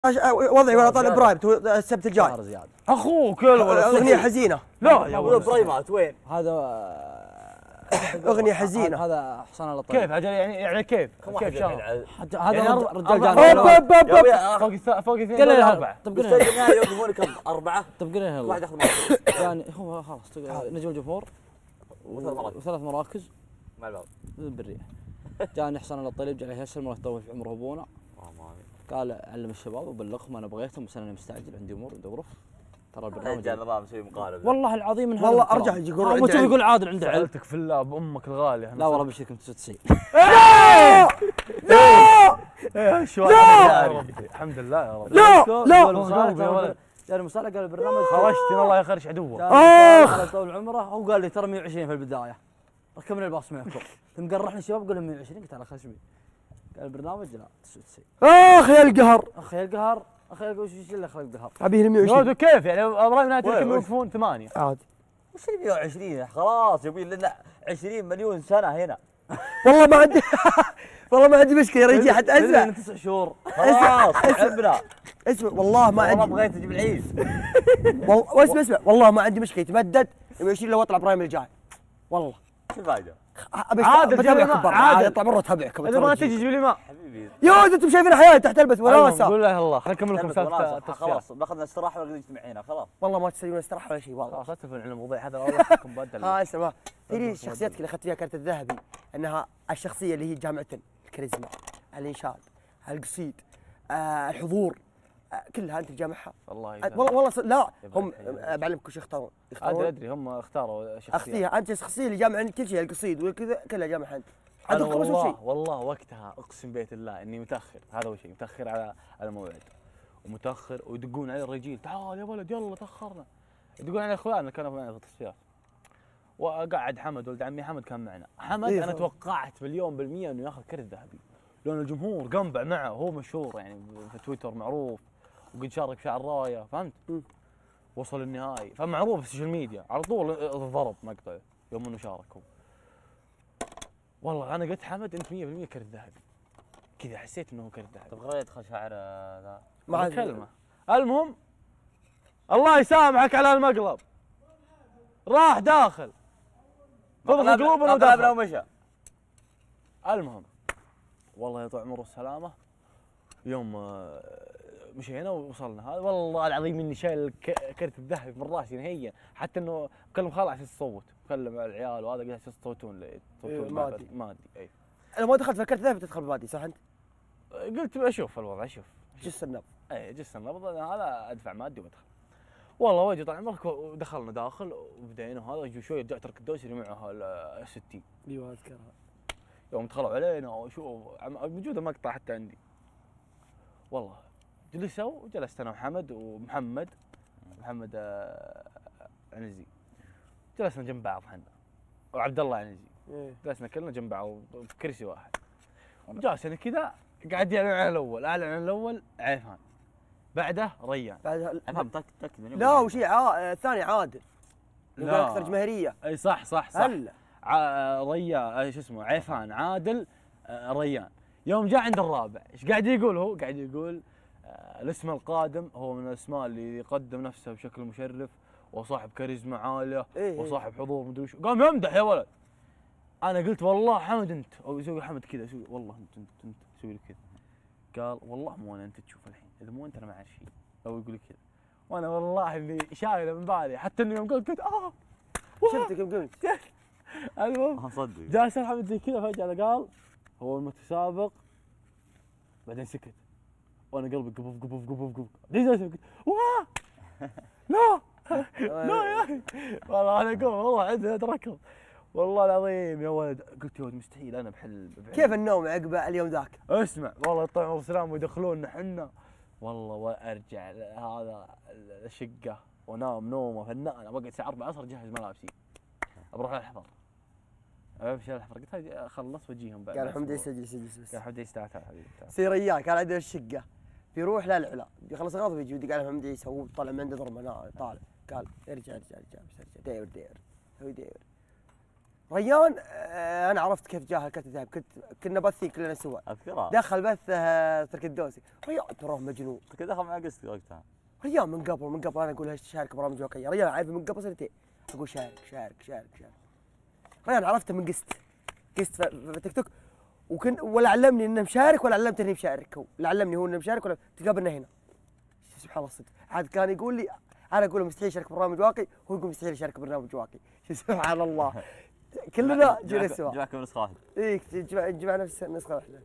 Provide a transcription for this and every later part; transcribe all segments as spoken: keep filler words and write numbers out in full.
وضعي ولا طالع برايم السبت الجاي. اخوك اغنيه حزينه. لا يا ولد برايمات وين؟ هذا اغنيه حزينه. هذا حسن الله طيب. كيف يعني يعني كيف؟ كيف شهر؟ هذا رجال جامعي فوق فوق اثنين اربعه. طب قلنا النهائي يوقفون كم؟ اربعه؟ طب قلنا واحد ياخذ يعني هو خلاص نجم الجمهور وثلاث مراكز مع الباب بالريح. جاني حسن الله الطيب جاي يهشر ما يطول في عمره ابونا. قال علم الشباب وبلغهم انا بغيتهم بس انا مستعجل عندي امور عندي ظروف. ترى البرنامج جاء نظام مسوي مقاربه والله العظيم من هذا والله ارجع يقول ما تبي يقول عادل عنده علم. سألتك في الله بامك الغاليه. لا والله بشركم تسعة وتسعين. لا لا لا الحمد لله يا رب. لا لا جاني مصالح قال البرنامج خرجت الله يخرج عدوه. اخ طول عمره هو قال لي ترى مية وعشرين في البدايه ركبنا الباص معكم ثم قرحنا الشباب قال لهم مية وعشرين قلت انا خشمي قال البرنامج لا تسعة وتسعين. اخ يا القهر اخ يا القهر اخ يا وش اللي خلق القهر؟ ابيه مية وعشرين. كيف يعني ابراهيم نادي كم يوقفون ثمانيه عادي. وش اللي مية وعشرين خلاص يبي لنا عشرين مليون سنه هنا. والله ما عندي والله ما عندي مشكله يا رجال حتى اسمع تسع شهور خلاص تعبنا. اسمع والله ما عندي والله بغيت اجيب العيد. والله اسمع اسمع والله ما عندي مشكله يتمدد مية وعشرين لو اطلع ابراهيم الجاي والله. شو الفائده؟ عادل بتابعكم برا عادل اطلع مره اتابعكم. اذا ما تجي جيب لي ماء حبيبي يا ولد انتم شايفين حياتي تحت البس ولا وسام. قول له الله خلينا نكمل لكم سالفه خلاص باخذنا استراحه ولا نجتمع هنا خلاص. والله ما تسوون استراحه ولا شيء والله. خلاص لا تلفون على الموضوع هذا والله فيكم بدل. ها اسمع تدري شخصيتك اللي اخذت فيها كارت الذهبي انها الشخصيه اللي هي جامعه الكاريزما الانشاد القصيد آه الحضور آه كلها انت تجامعها. والله والله والله لا هم بعلمك وش يختارون ادري ادري هم اختاروا شخصيه اختيها انت الشخصيه اللي جامعه كل شيء القصيد وكذا كلها جامعه انت. انا والله والله وقتها اقسم بيت الله اني متاخر هذا هو شيء متاخر على على الموعد ومتاخر ويدقون علي الرجال تعال يا ولد يلا تاخرنا يدقون علي اخواننا كانوا معنا في التصفيات وقعد حمد ولد عمي حمد كان معنا حمد إيه انا توقعت مليون بالمية انه ياخذ كرت ذهبي لان الجمهور قنبع معه هو مشهور يعني في تويتر معروف وقد شارك في شعر رايه فهمت؟ م. وصل النهائي فمعروف في السوشيال ميديا على طول ضرب مقطع يوم انه شاركوا. والله انا قلت حمد انت مية بالمية كرت ذهبي كذا حسيت انه كرت ذهبي. طب غير يدخل شعر ذا مع كلمه. المهم الله يسامحك على المقلب راح داخل فضل قلوبنا وداخل ومشى. المهم والله يطول عمره السلامه يوم مشينا ووصلنا هذا والله العظيم اني شايل كرت الذهبي من راسي نهائيا حتى انه بكلم خالي عشان تصوت بكلم العيال وهذا قال عشان تصوتون تصوتون مادي مادي اي. انا ما دخلت في الكرت الذهبي تدخل بمادي صح انت؟ قلت اشوف الوضع اشوف جس النبض. اي جس النبض هذا ادفع مادي وادخل. والله وجه طال عمرك ودخلنا داخل وبدينا وهذا شويه رجعت ترك الدوسري معه ال ستين. ايوه اذكرها. يوم دخلوا علينا وشوف موجود المقطع حتى عندي. والله جلسوا وجلست انا وحمد ومحمد محمد عنزي جلسنا جنب بعض احنا وعبد الله عنزي جلسنا كلنا جنب بعض في كرسي واحد جالسنا كذا قاعد يعلن عن الاول اعلن عن الاول عيفان بعده ريان بعدها افهم تاكد لا وشي عا... الثاني عادل لا اكثر جماهيريه. اي صح صح صح هلا ع... ريان شو اسمه عيفان عادل ريان. يوم جاء عند الرابع ايش قاعد يقول هو؟ قاعد يقول الاسم القادم هو من الاسماء اللي يقدم نفسه بشكل مشرف وصاحب كاريزما عاليه إيه وصاحب حضور مدري وش قام يمدح يا ولد. انا قلت والله حمد انت او يسوي حمد كذا يسوي والله انت انت انت يسوي لي كذا قال والله مو انا انت تشوف الحين اذا مو انت انا ما اعرف شيء او يقول لي كذا وانا والله اللي شايله من بالي حتى اني يوم قلت قلت اه شفتك يوم قلت المهم اصدق جالس حمد زي كذا فجاه قال هو المتسابق بعدين سكت وانا قلبي قبف قبف قبف قبف ليش قلت واه لا لا يا اخي والله انا اقول والله عندنا ركض والله العظيم يا ولد قلت يا ولد مستحيل انا بحل, بحل. كيف النوم عقب اليوم ذاك؟ اسمع والله يطلعون والسلام ويدخلوننا حنا والله وارجع هذا الشقه ونام نومه فنان انا بقعد الساعه أربعة العصر اجهز ملابسي بروح الحفر امشي الحفر قلت اخلص واجيهم بعد. قال حمد يسجل يسجل بس قال حمد يستعد حبيبي سير اياه كان عنده الشقه بيروح لا لا لا بيخلص غلط بيجي ودي قال حمد عيسى هو طالع من عنده ضربه طالع قال ارجع ارجع ارجع بس ارجع داير داير هو داير ريان آه، انا عرفت كيف جاه كرت الذهب، كنت كنا باثين كلنا سوا. اذكرها. دخل بث آه، ترك الدوسي. ريان تراه مجنون. كذا دخل مع قصتي وقتها. ريان من قبل من قبل انا اقول شارك برامج واقعيه، ريان عارف من قبل سنتين اقول شارك شارك شارك شارك. ريان عرفته من قست قست في في تيك توك، وكن ولا علمني انه مشارك ولا علمته اني مشارك، هو لا علمني هو انه مشارك ولا تقابلنا هنا. سبحان الله الصدق، عاد كان يقول لي انا اقول له مستحيل يشارك برنامج واقعي، هو يقول مستحيل يشارك برنامج واقعي. سبحان الله. كلنا جينا سوا. جمعكم نسخه واحده. اي جمع جمع نفس نسخه واحده.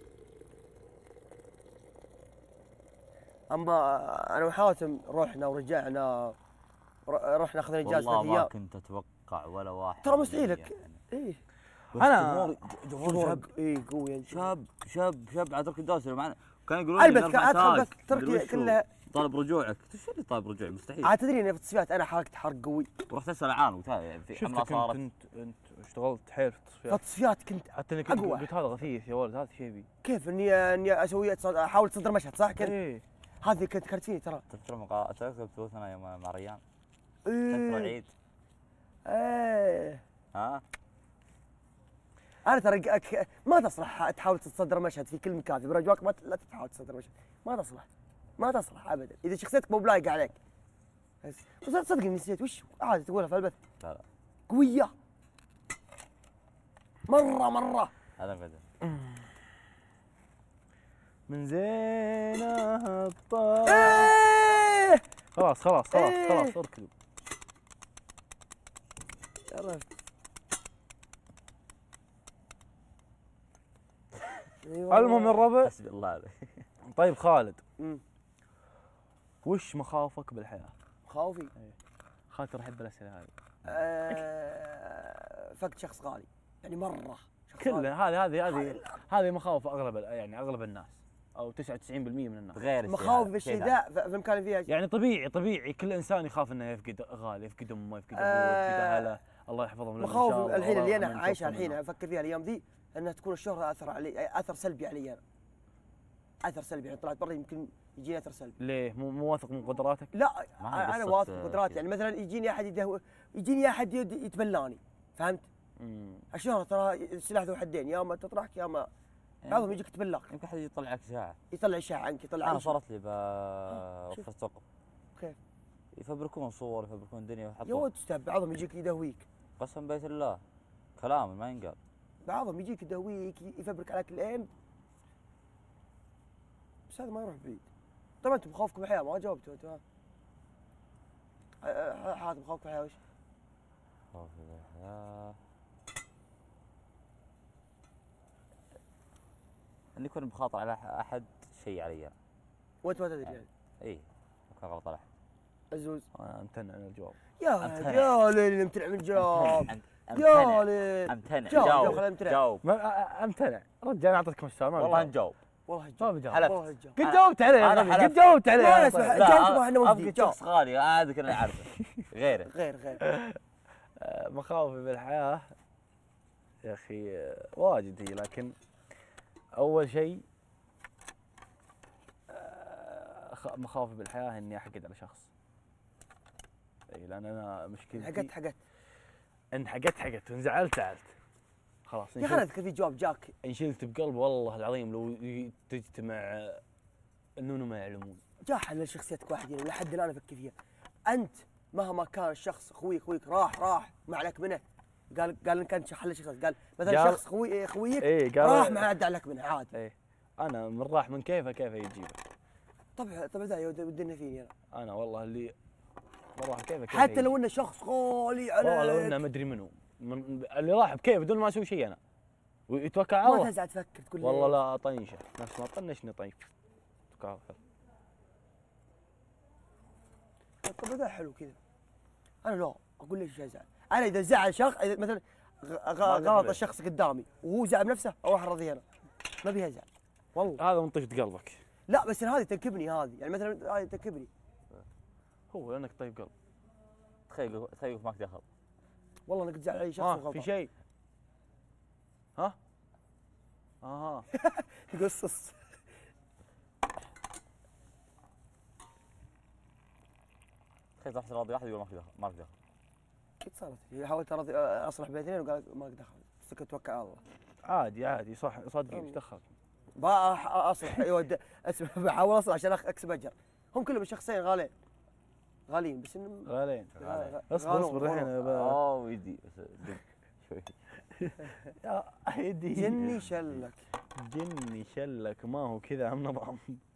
اما انا وحاتم رحنا ورجعنا، ر- رحنا اخذنا اجازه والله ثلاث ما ايام. كنت اتوقع ولا واحد. ترى مستحيلك. اي انا جمهور جمهور شاب اي قوي انت. شاب شاب شاب على ترك الدوسري معنا، كانوا يقولون لي البث نرفع ادخل تاج، بث تركي مدري وشو. كلها. طالب رجوعك، ايش اللي طالب رجوعي؟ مستحيل. عاد تدري اني في التصفيات انا حركت حرق قوي. ورحت اسال عن وقتها يعني في حمله شفتك انت صارت. انت انت اشتغلت حيل في في التصفيات، التصفيات كنت حتى انك أقوى. قلت هذا غثيث يا ولد، هذا شيبي. كيف اني اني اسوي أتصد- احاول اتصدر مشهد صح كنت. ايه هذه كنت كانت فيني ترى. تذكر مقا... تذكر بثوثنا يوم مع ريان. تذكر ايه العيد. ايه ها؟ انا ترى أك- ما تصلح تحاول تتصدر مشهد في كل مكان، في برنامج واقع ما ت- لا تحاول تتصدر مشهد، ما تصلح ما تصلح ابدا اذا شخصيتك مو بلايقه عليك. بس بس صدق اني نسيت وش عادي تقولها في البث. لا لا قويه مره مره. هذا بدل. من زينها الطاعة. ايه خلاص خلاص خلاص إيه. خلاص اركضوا. عرفت. أيوة. المهم يا الربع، حسبي الله عليك. طيب خالد، أمم. وش مخاوفك بالحياة؟ خوفي خالد ترى احب الاسئله هذه آه، فقد شخص غالي يعني مره شخص غالي. كلها. هذه هذه هذه هذه مخاوف اغلب ال- يعني اغلب الناس او تسعة وتسعين بالمئة من الناس. غير الشيء مخاوف هذا، بالشيء شيء ذا في المكان اللي فيها. يعني طبيعي طبيعي كل انسان يخاف انه يفقد غالي، يفقد امه، يفقد ابوه، يفقد آه، اهله، الله يحفظهم لنا إن شاء مخاوف الله، الحين الله اللي انا يرحمنا عايشها ونتوفى الحين منهم. افكر فيها الايام ذي انها تكون الشهره اثر علي اثر سلبي علي انا. اثر سلبي يعني طلعت برا يمكن يجيني اثر سلبي. ليه؟ مو مو واثق من قدراتك؟ لا ما هي انا قصة واثق بقدراتي كذا. يعني مثلا يجيني احد يدهو يجيني احد يد- يتبلاني فهمت؟ امم الشهره ترى سلاح ذو حدين، يا اما تطرحك يا اما بعضهم يجيك يتبلاك يمكن حد يطلعك اشاعه. يطلع اشاعه عنك يطلع انا أي شيء. صارت لي شوف. بوقف توقف. كيف؟ يفبركون صور يفبركون الدنيا يا ويحطون. ولد تستهبل، بعضهم يجيك يدهويك، قسم بيت الله كلام ما ينقال. بعضهم يجيك يدهويك يفبرك عليك العين، بس هذا ما يروح بعيد. طبعا انتم مخاوفكم الحياه ما جاوبتوا انتم. ها ح- حاتم مخاوفكم الحياه وش؟ خوف الحياة. اني كنت بخاطر على أح- احد شيء علي انا. وانت ما تدري يعني. اي كان غلط على احد. عزوز انا امتنع عن الجواب. يا أمتنع. يا ليل امتنع من الجواب. أمتنع. يا ليل امتنع. جاوب، جاوب جاوب، خلينا نمتنع. جاوب. ما أ- أ- امتنع رجال، انا اعطيتكم السؤال ما والله بجاوب. نجاوب. والله ما الجواب بجاوب. حلفت. والله الجواب. قد جاوبت عليه يا أنا غبي، حلفت. قد جاوبت عليه. لا، يا اسمع. طيب. جاوبت ما إحنا ودي. ابقى جاوب. شخص غالي هذا كنا نعرفه. غيره. غير غير آه، مخاوفي بالحياة يا أخي آه، واجد هي، لكن أول شيء آه، خ- مخاوفي بالحياة إني أحقد على شخص. أي لأن أنا مشكلتي حقت حقت إن حقدت حقدت وإن زعلت زعلت. خلاص إن يا اخي انا شلت اذكر في جواب جاك إن شلت بقلب والله العظيم لو ي- تجتمع آه، إنه ما يعلمون. جاحل لشخصيتك واحد يعني لحد الان افكر فيها. انت مهما كان الشخص اخويك اخويك راح راح ما عليك منه، قال قال انك انت حل شخص، قال مثلا قال- شخص خوي خويك إيه قال راح ما عاد عليك منه عادي. إيه أنا من راح من كيفه كيفه يجيبه. طبعا طبعا ذا يود- ودنا فيني انا أنا والله اللي من راح كيفه كيفه حتى يجيبه. لو انه شخص غالي والله لو انه عليك مدري منو من اللي راح بكيف بدون ما اسوي شيء انا ويتوكل على ما الله. تزعل تفكر تقول والله ليش؟ لا اطنشه نفس ما طنشني طيب. كافر. طب ذا حلو كذا. انا لا اقول ليش ازعل. انا اذا زعل شخص إذا مثلا غ- غ- ما غلط قبل. الشخص قدامي وهو زعل بنفسه اروح ارضيه انا ما بيها زعل والله. هذا من طيبة قلبك. لا بس هذه تنكبني هذه يعني مثلا هذه تنكبني هو لانك طيب قلب. تخيل تخيل ماك دخل. والله انا قد زعل علي شخص ها وغلطان. في شيء؟ ها؟ اها قصص تخيل تحت راضي واحد يقول ماك دخل ماك دخل. قد صارت حاولت ارضي اصلح بين اثنين وقال ما اقدر سكت توكل على الله. عادي عادي صح صدق ايش دخل. بقى اصلح ايوه اسمع بحاول اصلح عشان اكسب اجر. هم كلهم الشخصين غالين غاليين بس انهم غالين. غالين. اصبر غالون، اصبر الحين غالون. ب- اوه ويدي بس دق شوي. يا يدي جني شلك. جني شلك ما هو كذا هم نظام.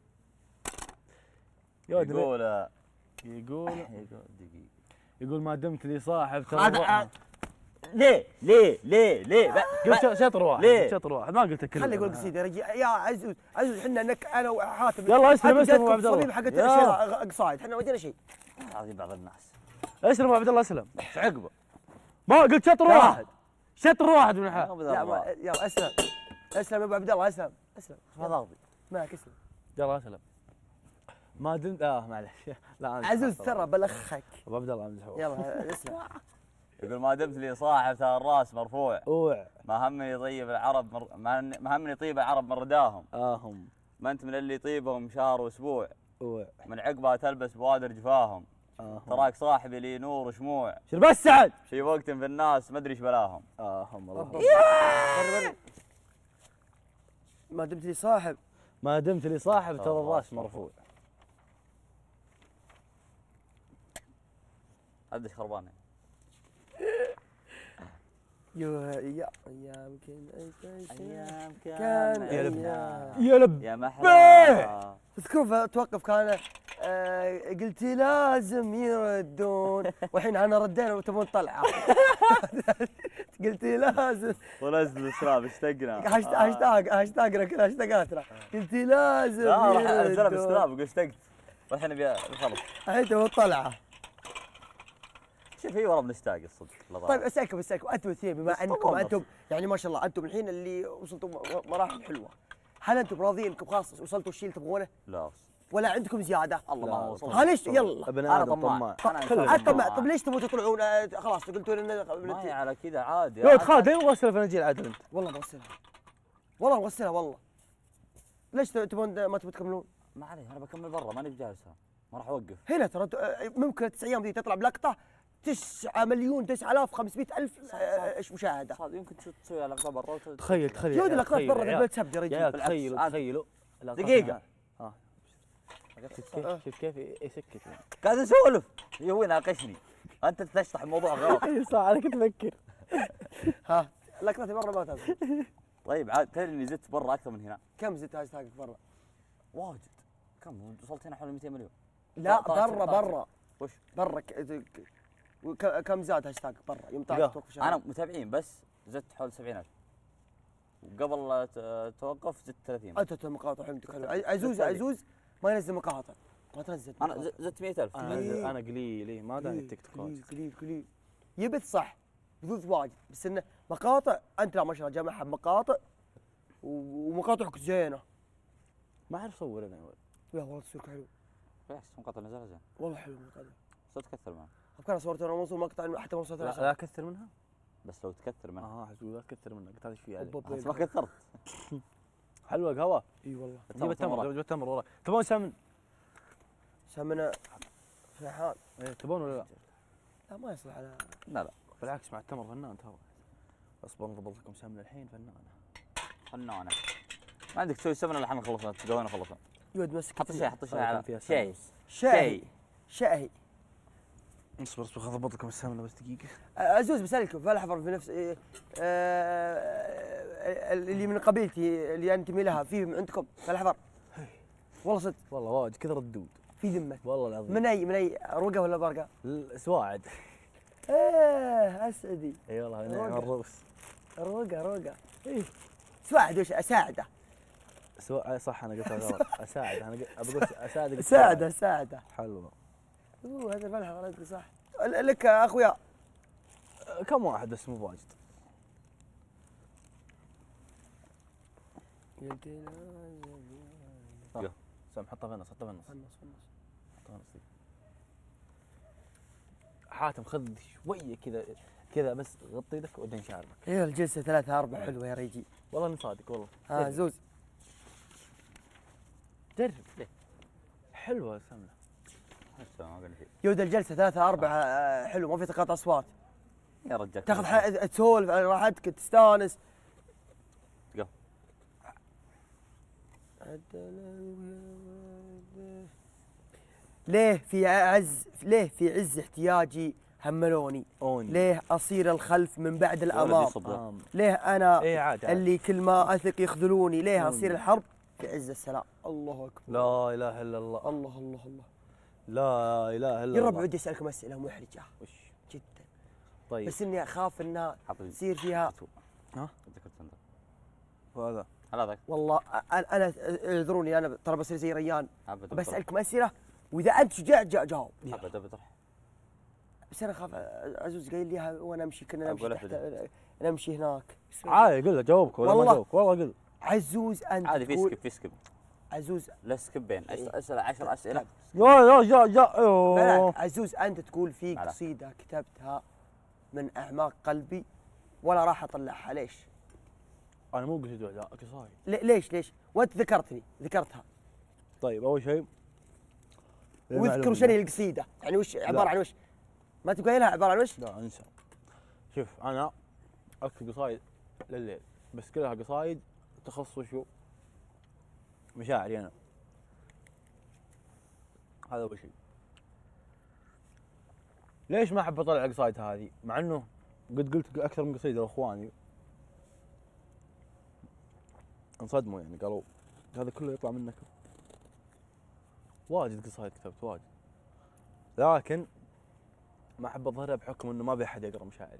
يا ولد يقول يقول يقول دقيقة. يقول ما دمت لي صاحب ترى هذا- الروح- ليه ليه ليه ليه ب- قلت ب- شطر واحد ليه؟ شطر واحد ما قلت كله. خلي يقول قصيده يا رجل يا عزوز عزوز احنا نك انا وحاتم يلا اسلم حتى اسلم ابو جاتكم عبد الله. الصليب حقت يلا. الاشياء قصايد احنا ما ودينا شيء. هذه بعض الناس اسلم ابو عبد الله اسلم. ايش عقبه؟ ما قلت شطر لا. واحد شطر واحد من الحال. لا ما يلا اسلم اسلم يا ابو عبد الله اسلم اسلم ما ضاغطي. معك اسلم. يلا اسلم. ما دمت اه معلش لا أنا عزوز خلاص. ترى بلخك. ابو عبد الله امزح. يلا اسلم. يقول ما دمت لي صاحب ترى الراس مرفوع. اوع ما همني يطيب العرب مر... ما هن- ما همني يطيب العرب من رداهم. اه هم ما انت من اللي يطيبهم شهر واسبوع. اوع من عقبها تلبس بوادر جفاهم. اه هم. تراك صاحبي لي نور وشموع. شر بس سعد. شي وقت في الناس ما ادري ايش بلاهم. اه هم الله. بري بري. ما دمت لي صاحب ما دمت لي صاحب ترى الراس مرفوع. ادش خربان. يا يا ايام كان ايام كان يا لب. أيام. يا لب يا محلى. تذكرون توقف كان آه قلت لازم يردون والحين انا ردينا وتبون طلعه. قلت لازم ونزل السلام اشتقنا. هاشت- هاشتاج هاشتاج كذا هاشتاجاتنا قلت لازم لا راح ارسلها يردون. باستلام يقول اشتقت. والحين ابي نخلص. الحين تبون طلعه. شوف هي ورا بنشتاق الصدق. لا طيب ضايع. اسالكم اسالكم انتم الاثنين بما بس انكم طبعاً. انتم يعني ما شاء الله انتم الحين اللي وصلتوا م- مراحل حلوه. هل انتم راضيين انكم خلاص وصلتوا الشيء اللي تبغونه لا ولا عندكم زياده؟ الله ما وصل. ها ليش يلا ابن أنا ادم طماع. طماع. أنا كلنا إنسان آه، طب طماع. طب ليش تبغوا تطلعون آه، خلاص قلتوا لنا ما هي على كذا عادي. يا ولد خالد ليه مغسل فناجيل عدل انت؟ والله بغسلها والله بغسلها والله. ليش تبون ما تبون تكملون؟ ما عليه انا بكمل برا ماني بجالسها. ما راح اوقف. هنا ترى آه، ممكن تسع ايام ذي تطلع بلقطه تسعة مليون تسعة آلاف وخمسمئة ألف آه، إيش مشاهده. صاد يمكن تسوي- تسوي لقطه برا وت- تخيل تخيل يا ولد يا اللقطات تخيل برا يا في عيال. البيت سب يا يا رجل. عيال بالعكس، تخيلوا عادي. تخيلوا لقطات دقيقة. النهار. اه شفت كيف شفت كيف يسكت يعني. قاعد اسولف. هو ناقشني. انت تشطح الموضوع غلط. اي صح انا كنت افكر. ها لقطتي برا ما تنزل. طيب عاد تدري اني زدت برا اكثر من هنا. كم زدت هاشتاجك برا؟ واجد. كم وصلت هنا حول مئتين مليون. لا طلعت- برا طلعت. برا وش؟ برا ك- ك- وك- كم زاد هاشتاج برا يوم لا. طلعت توقف شهر؟ انا متابعين بس زدت حول سبعين ألف. وقبل لا ت- توقف زدت ثلاثين. انت مقاطع حمدك حلو. عزوز عزوز ما ينزل مقاطع ما تنزل انا مقاطع. ز- زدت مئة ألف. انا قليل. انا قليل إيه، ما داني قليل التيك توك قليل واجد. قليل قليل يبث صح بثوث واجد بس انه مقاطع انت لا ما شاء الله جامعها بمقاطع و- ومقاطعك زينه. ما اعرف اصور انا يا ولد. لا والله تصويرك حلو بالعكس مقاطع نزلها زين. والله حلو المقاطع. صرت تكثر منها. افكار صورت انا منصور مقطع حتى ما وصلت لا له لا اكثر منها. بس لو تكثر منها. اه حسبي لا اكثر منها قلت هذا ايش في عليه. أوب- بس ما كثرت. حلوه قهوه. اي والله جيب التمر جيب التمر والله. تبون سمن؟ سمنه شحال إيه، تبون ولا لا؟ لا ما يصلح على لا لا بالعكس مع التمر فنان ترى. اصبر نضبط لكم سمن الحين فنانه. فنانة. ما عندك تسوي سمنه الا احنا خلصنا تقوينا خلصنا. يود مسك حط شيء حط شيء كان على فيها شيء. شاهي شاهي اصبر اصبر خل اضبط لكم السمنه بس دقيقه. عزوز بسالكم فالحفر في نفس إيه، آه، اللي من قبيلتي اللي انتمي لها في عندكم فالحفر والله صدق والله واجد كذا ردود في ذمه والله العظيم. من اي من اي رقه ولا برقه؟ ال- سواعد. ايه اسعدي اي والله نعم روقة. الروس. رقه رقه ايه سواعد وش اساعده سوا صح انا قلتها غلط. اساعد انا قلت- ابى اقول اساعدك. اساعده اساعده حلوه. اوه هذا الفلحه انت صح ل- لك اخويا كم واحد بس مو واجد. يلا. سام حطها في النص حطها في النص فنص فنص حطها في النص. حاتم خذ شويه كذا كذا بس غطي يدك ودين شعرك. ايه الجلسه ثلاثة أربعة حلوة يا ريجي والله اني صادق والله. ها زوز جرب ليه؟ حلوه السمنه. ما قلنا شيء. يود الجلسة ثلاثة أربعة آه، حلو ما في تقاطع أصوات يا رجال تاخذ ح- تسولف على راحتك تستانس. قف. ليه في عز ليه في عز احتياجي هملوني، اوني ليه اصير الخلف من بعد الامام، آم. ليه انا ايه عادي عادي. اللي كل ما اثق يخذلوني، ليه مم. اصير الحرب في عز السلام. الله اكبر. لا اله الا الله. الله الله الله. لا اله الا يا رب الله. ودي اسالكم اسئله محرجه وش؟ جدا، طيب بس اني اخاف انها حاطط تصير فيها. ها؟ ذكرت انت وهذا هذا ذاك والله انا انا اعذروني انا ترى بصير زي ريان ابدا بسالكم اسئله واذا انت شجاع جا- جاوب. ابدا بتروح بس انا اخاف عزوز قايل لي ها- وانا امشي كنا نمشي أقول تحت أبداً. نمشي هناك. عادي قل له جاوبك ولا ما والله. جاوبك والله قل. عزوز انت عادي في تقول سكيب في سكيب عزوز لا سكيبين إيه. اسال عشر اسئله يا يا يا يا أيوه. بلاك. عزوز انت تقول في على. قصيده كتبتها من اعماق قلبي ولا راح اطلعها، ليش؟ انا مو قلت لا قصايد. لي- ليش ليش؟ وانت ذكرتني ذكرتها. طيب اول شيء واذكر وش هي القصيده، يعني وش عباره لا. عن وش؟ ما تبغى قايلها عباره عن وش؟ لا انسى. شوف انا اكتب قصايد لليل بس كلها قصايد تخص وشو؟ مشاعري انا. هذا اول شيء. ليش ما احب اطلع القصايد هذه؟ مع انه قد قلت اكثر من قصيده لاخواني انصدموا يعني قالوا هذا كله يطلع منك. واجد قصايد كتبت واجد، لكن ما احب اظهرها بحكم انه ما بي احد يقرا مشاعري.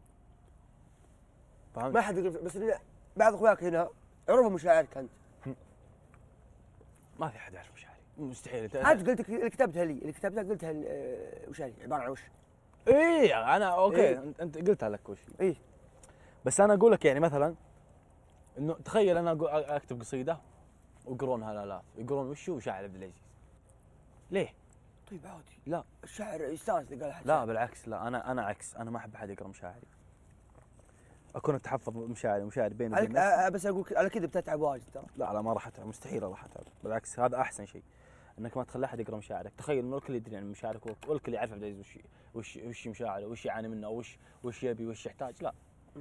فهمت؟ ما حد يقول، بس إن بعض اخوياك هنا يعرفوا مشاعرك انت. ما في احد يعرف مشاعري مستحيل. انت قلت اللي كتبتها لي، اللي كتبتها قلتها ل- آه، وش هي عباره عن وش؟ ايه انا اوكي إيه؟ انت انت قلتها لك وش هي. ايه بس انا اقول لك يعني مثلا انه تخيل انا أقول اكتب قصيده ويقرونها الالاف، يقرون وش هو شاعر عبد العزيز. ليه؟ طيب عادي، لا الشاعر يستانس إذا قال حد لا شاعر. بالعكس، لا انا انا عكس، انا ما احب احد يقرا مشاعري. اكون اتحفظ مشاعري مشاعري بيني على وبين ك- نفسي. آه، بس اقول على كذا بتتعب واجد ترى. لا لا ما راح اتعب، مستحيل راح اتعب، بالعكس هذا احسن شيء انك ما تخلي احد يقرا مشاعرك. تخيل انه الكل يدري عن مشاعرك والكل يعرف عبد العزيز وش وش وش مشاعره وش يعاني منه وش وش يبي وش يحتاج. لا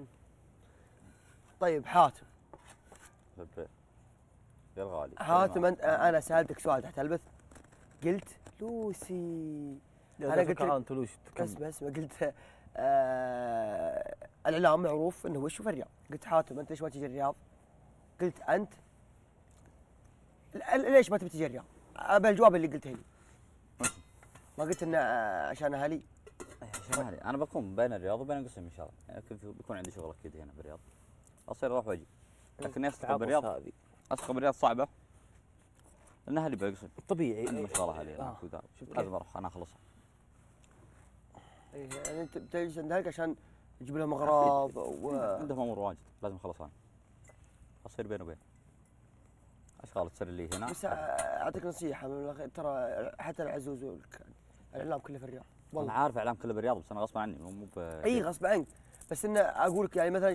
طيب حاتم، يا الغالي حاتم انت آه، انا سالتك سؤال تحت البث قلت لوسي. انا أنا قلت قلت لك- انت لوش بس بس ما قلت آه الاعلام معروف انه وش في الرياض. قلت حاتم انت ليش ما تجي الرياض؟ قلت انت ل- ليش ما تبي تجي الرياض؟ ابى الجواب اللي قلته لي. ما قلت انه آه، عشان اهلي. عشان اهلي انا بكون بين الرياض وبين القسم ان شاء الله، يعني كنت بيكون عندي شغل اكيد هنا بالرياض، اصير اروح واجي، لكن استقبل بالرياض هذه استقبل بالرياض صعبه لان اهلي بالقسم طبيعي. عندي مشغله اهلي آه. هناك وذا. شفت لازم اروح انا اخلصها. إيه، يعني انت بتجلس عند اهلك عشان تجيب لهم اغراض و عندهم امور واجد لازم اخلصها انا، اصير بيني وبين اشغال تصير لي هنا. بس آه، اعطيك نصيحه من الأخير، ترى حتى العزوز والك- الاعلام كله في الرياض انا والله. عارف اعلام كله بالرياض بس انا غصب عني مو ب اي غصب عنك، بس انه اقول لك يعني مثلا